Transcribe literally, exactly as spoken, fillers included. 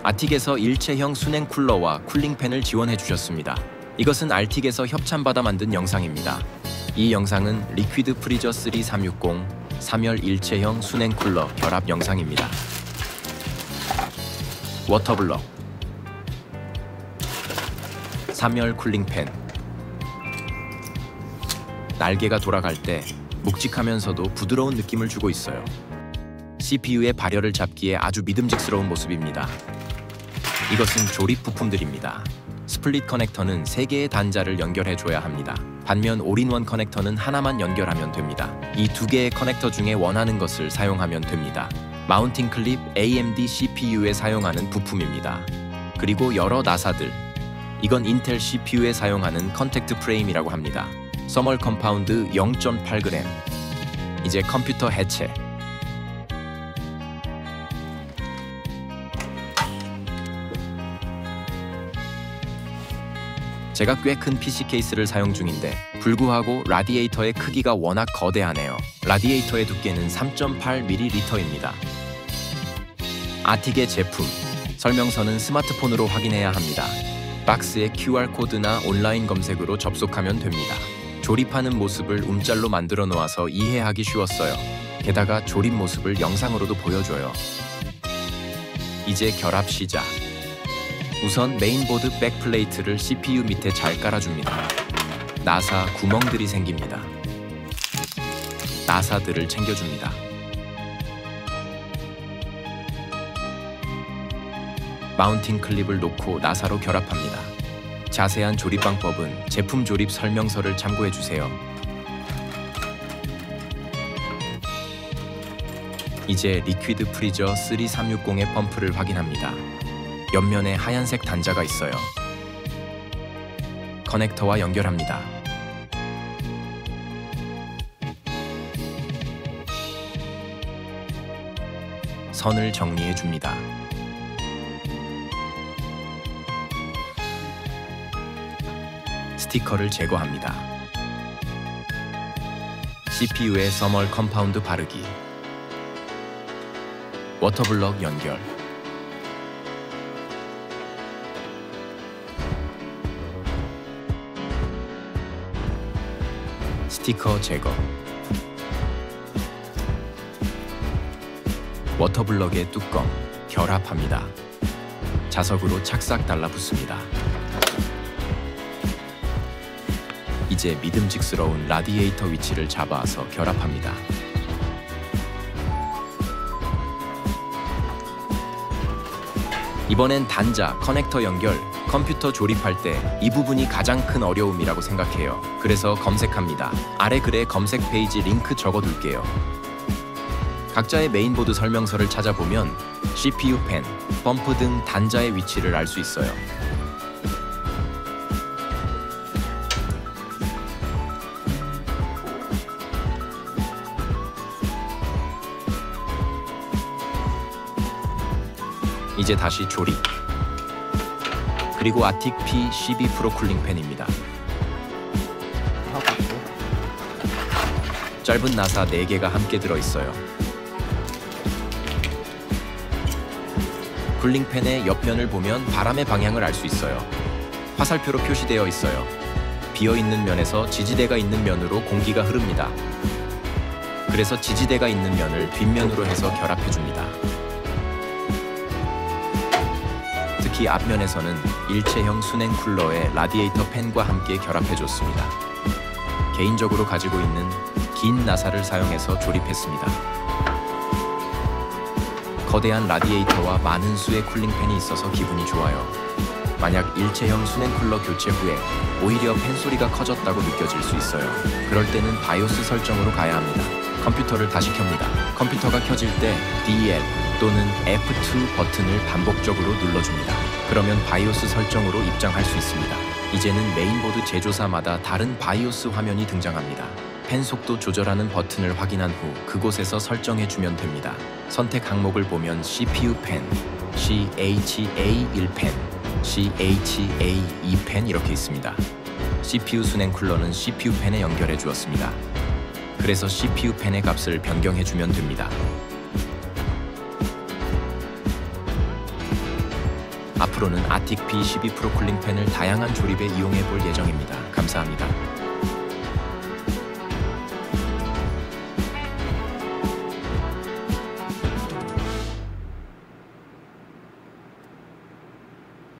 아틱에서 일체형 순행 쿨러와 쿨링팬을 지원해 주셨습니다. 이것은 알틱에서 협찬받아 만든 영상입니다. 이 영상은 리퀴드 프리저 쓰리삼육공 삼 열 일체형 순행 쿨러 결합 영상입니다. 워터블럭, 삼 열 쿨링팬. 날개가 돌아갈 때 묵직하면서도 부드러운 느낌을 주고 있어요. 씨피유의 발열을 잡기에 아주 믿음직스러운 모습입니다. 이것은 조립 부품들입니다. 스플릿 커넥터는 세 개의 단자를 연결해줘야 합니다. 반면 올인원 커넥터는 하나만 연결하면 됩니다. 이 두 개의 커넥터 중에 원하는 것을 사용하면 됩니다. 마운팅 클립 에이엠디 씨피유에 사용하는 부품입니다. 그리고 여러 나사들. 이건 인텔 씨피유에 사용하는 컨택트 프레임이라고 합니다. 서멀 컴파운드 영 점 팔 그램. 이제 컴퓨터 해체. 제가 꽤 큰 피씨 케이스를 사용 중인데 불구하고 라디에이터의 크기가 워낙 거대하네요. 라디에이터의 두께는 삼 점 팔 밀리리터입니다. 아틱의 제품, 설명서는 스마트폰으로 확인해야 합니다. 박스에 큐알코드나 온라인 검색으로 접속하면 됩니다. 조립하는 모습을 움짤로 만들어 놓아서 이해하기 쉬웠어요. 게다가 조립 모습을 영상으로도 보여줘요. 이제 결합 시작. 우선 메인보드 백플레이트를 씨피유 밑에 잘 깔아줍니다. 나사 구멍들이 생깁니다. 나사들을 챙겨줍니다. 마운팅 클립을 놓고 나사로 결합합니다. 자세한 조립 방법은 제품 조립 설명서를 참고해주세요. 이제 리퀴드 프리저 쓰리삼육공의 펌프를 확인합니다. 옆면에 하얀색 단자가 있어요. 커넥터와 연결합니다. 선을 정리해 줍니다. 스티커를 제거합니다. 씨피유에 서멀 컴파운드 바르기. 워터블럭 연결. 스티커 제거. 워터블럭의 뚜껑 결합합니다. 자석으로 착싹 달라붙습니다. 이제 믿음직스러운 라디에이터 위치를 잡아서 결합합니다. 이번엔 단자, 커넥터 연결. 컴퓨터 조립할 때 이 부분이 가장 큰 어려움이라고 생각해요. 그래서 검색합니다. 아래 글에 검색 페이지 링크 적어둘게요. 각자의 메인보드 설명서를 찾아보면 씨피유 팬, 펌프 등 단자의 위치를 알 수 있어요. 이제 다시 조립. 그리고 아틱 피 씨비 프로 쿨링 팬입니다. 짧은 나사 네 개가 함께 들어있어요. 쿨링팬의 옆면을 보면 바람의 방향을 알 수 있어요. 화살표로 표시되어 있어요. 비어있는 면에서 지지대가 있는 면으로 공기가 흐릅니다. 그래서 지지대가 있는 면을 뒷면으로 해서 결합해줍니다. 특히 앞면에서는 일체형 순행 쿨러의 라디에이터 팬과 함께 결합해줬습니다. 개인적으로 가지고 있는 긴 나사를 사용해서 조립했습니다. 거대한 라디에이터와 많은 수의 쿨링팬이 있어서 기분이 좋아요. 만약 일체형 순행 쿨러 교체 후에 오히려 팬 소리가 커졌다고 느껴질 수 있어요. 그럴 때는 바이오스 설정으로 가야 합니다. 컴퓨터를 다시 켭니다. 컴퓨터가 켜질 때 디엘 또는 에프 투 버튼을 반복적으로 눌러줍니다. 그러면 바이오스 설정으로 입장할 수 있습니다. 이제는 메인보드 제조사마다 다른 바이오스 화면이 등장합니다. 팬 속도 조절하는 버튼을 확인한 후 그곳에서 설정해주면 됩니다. 선택 항목을 보면 씨피유 팬, 씨에이치에이 일 팬, 씨에이치에이 이 팬 이렇게 있습니다. 씨피유 순행 쿨러는 씨피유 팬에 연결해 주었습니다. 그래서 씨피유 팬의 값을 변경해주면 됩니다. 앞으로는 아틱 비 십이 프로 쿨링팬을 다양한 조립에 이용해 볼 예정입니다. 감사합니다.